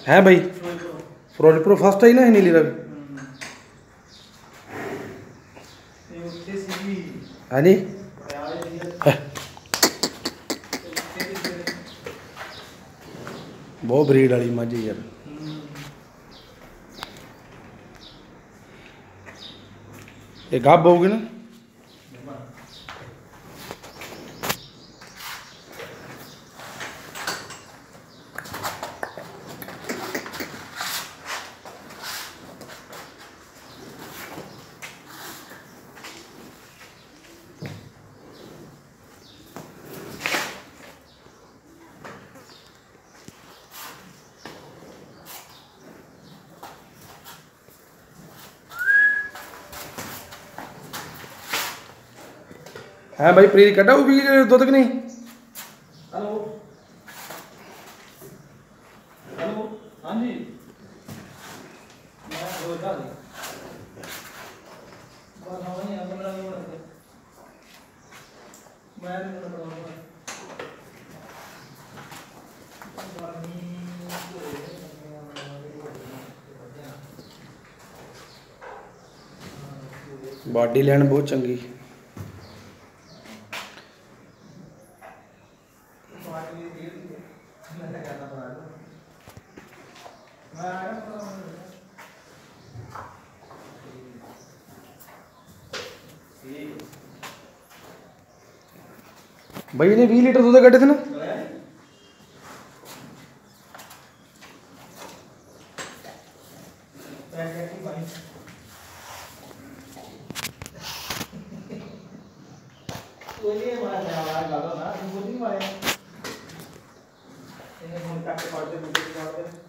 है भाई फिरोजपुर फर्स्ट आई ना नीली रंग हाँ जी बहुत ब्रीड वाली मझ यार ये गाब होगी ना है भाई प्रीत कटा वो भी दुध कि नहीं हेलो हेलो हाँ जी मैं रोजा जी बस हाँ नहीं 15 मिनट मैं बॉडी लैंड बहुत चंगी भाई ने 20 लीटर दूध कटे थे ना बोलिए हमारा आवाज लगा ना बोलिए हमारे फोन काट के पढ़ते